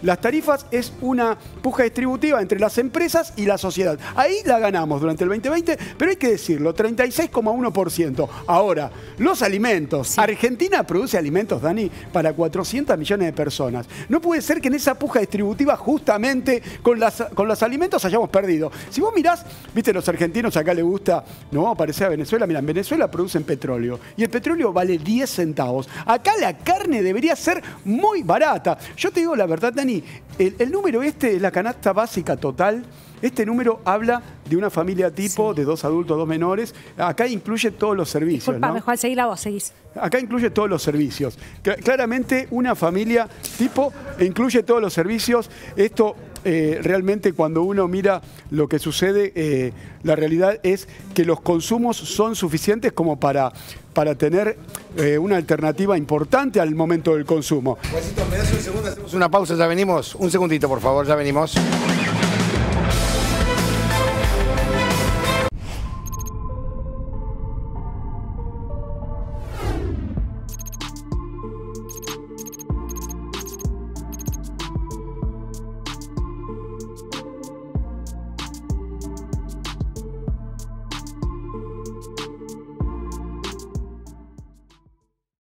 Las tarifas es una puja distributiva entre las empresas y la sociedad. Ahí la ganamos durante el 2020, pero hay que decirlo, 36,1%. Ahora, los alimentos. Sí. Argentina produce alimentos, Dani, para 400 millones de personas. No puede ser que en esa puja distributiva justamente con los alimentos hayamos perdido. Si vos mirás, viste, los argentinos acá les gusta, no, parecer a Venezuela. Mira, en Venezuela producen petróleo y el petróleo vale 10 centavos. Acá la carne debería ser muy barata. Yo te digo la verdad, Dani, el número este es la canasta básica total. Este número habla de una familia tipo, de 2 adultos, 2 menores. Acá incluye todos los servicios. Disculpame, ¿no? Juan, seguila vos, seguís. Acá incluye todos los servicios. Claramente una familia tipo incluye todos los servicios. Esto realmente cuando uno mira lo que sucede, la realidad es que los consumos son suficientes como para tener una alternativa importante al momento del consumo. Juancito, ¿me das un segundo? Hacemos una pausa, ya venimos. Un segundito, por favor, ya venimos.